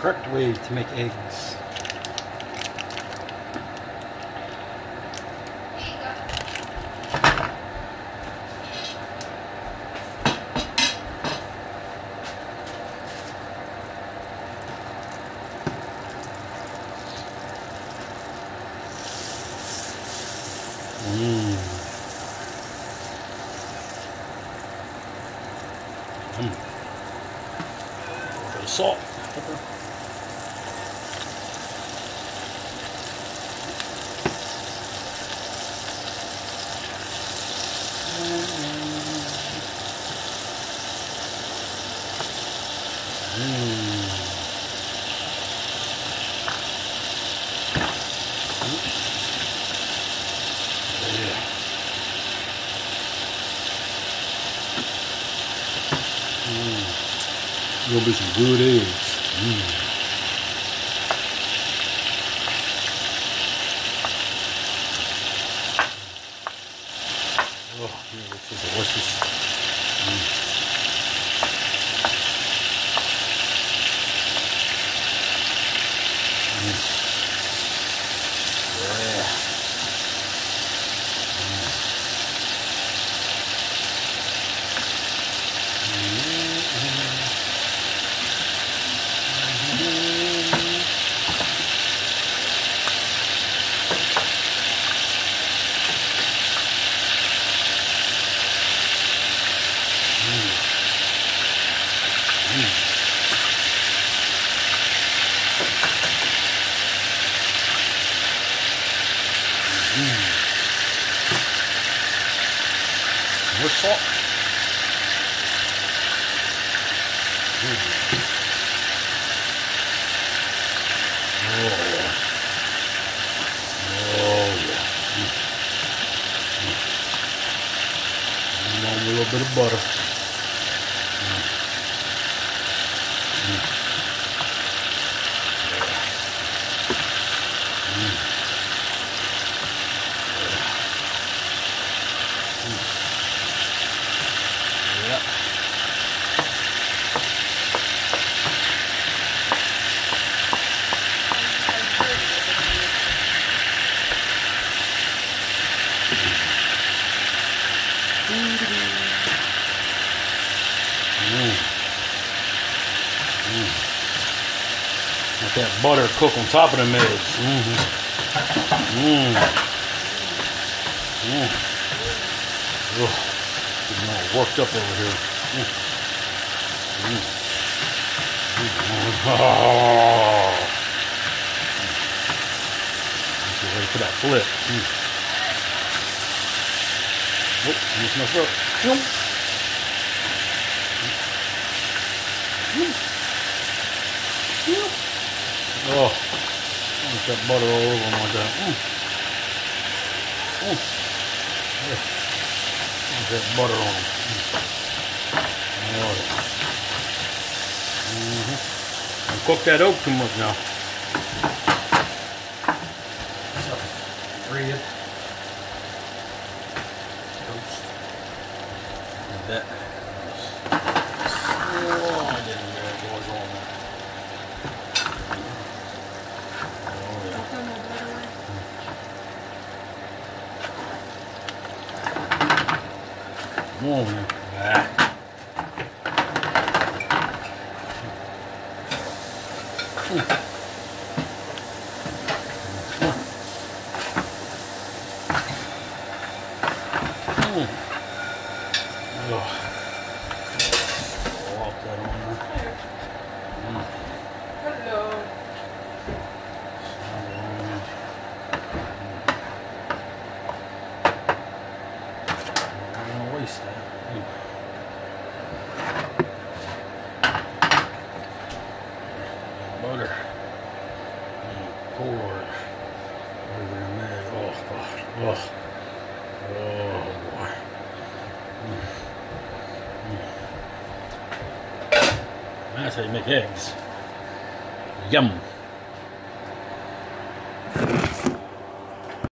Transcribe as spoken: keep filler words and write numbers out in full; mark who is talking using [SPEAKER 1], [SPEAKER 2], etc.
[SPEAKER 1] correct way to make eggs. Mmm. Mm. A little bit of salt, pepper. Mm. Yeah. Mm. Gonna be some good eggs. Mm. Oh, yeah, this is delicious. Mm. Mm. Yeah. More salt. Mm. Oh, yeah. Oh, yeah. Mm. Mm. And on a little bit of butter. Mm. Mm. Yeah. Mm. Yeah. Mm. Mm. Let that butter cook on top of them eggs. Mm-hmm. Mm. Mm. Ugh. Getting all worked up over here. Mm. Mm. Mm. Oh. Get ready for that flip. Mm. Oh, almost messed up. Mm. Mm. Mm. Oh, almost got butter all over them like that. Mm. Mm. Yeah. Almost got butter on them. Mm. Oh, yeah. Mm-hmm. Don't cook that oak too much now. Red. Toast. Like that. Oh, I didn't know what was on there. Oh, yeah. Come on, man. Ah. Mm. Mm. Oh. I'll walk that on there. Mm.
[SPEAKER 2] Hello.
[SPEAKER 1] I'm gonna waste that. Mm. Butter. And poured over the egg. Oh God. Oh. Oh boy. Mm. Mm. That's how you make eggs. Yum.